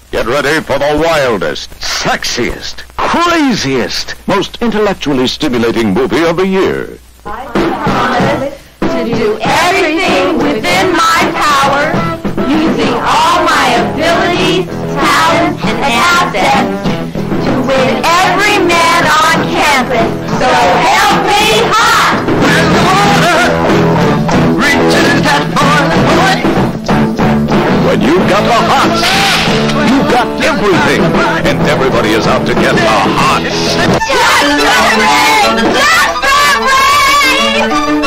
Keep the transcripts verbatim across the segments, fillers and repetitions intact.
Get ready for the wildest, sexiest, craziest, most intellectually stimulating movie of the year. I promise to do everything within my power, using all my abilities, talents, and assets to win every man on campus. So help me, hot! Where's the water? Reaches that boiling point. When you've got the hots, you've got everything, and everybody is out to get the hots. Just for rain! Just for rain!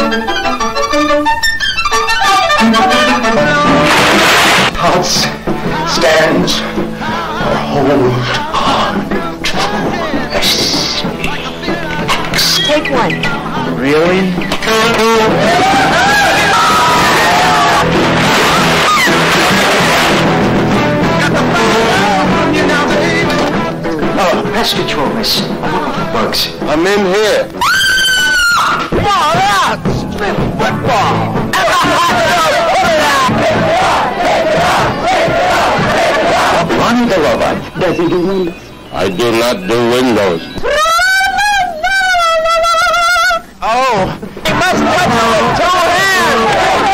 H O T S stands for hold on to S. Take one. Really? Oh, pest control, miss. I'm looking for bugs. I'm in here. Ball out! Split football! Ronnie the robot. Does he do windows? I do not do windows. Oh! He must touch it with two hands!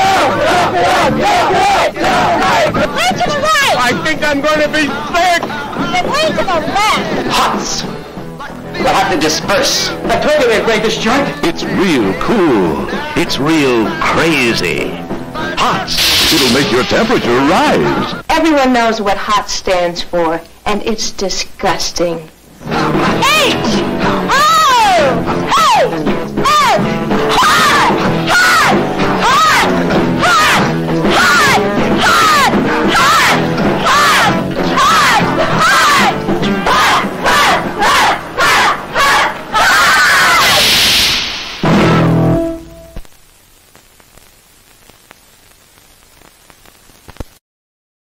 Way to the right! I think I'm going to be sick! Then way to the left! H O T S! We'll have to disperse. I told you we'd break this joint. It's real cool. It's real crazy. Hots. It'll make your temperature rise. Everyone knows what H O T S stands for, and it's disgusting. H! O! Hey!